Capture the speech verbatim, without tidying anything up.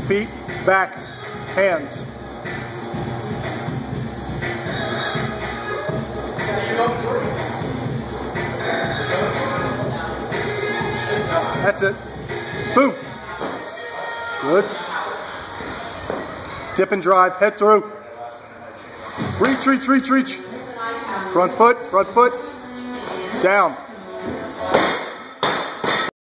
feet, back, hands. That's it. Boom. Good. Dip and drive, head through. Reach, reach, reach, reach. Front foot, front foot. Down.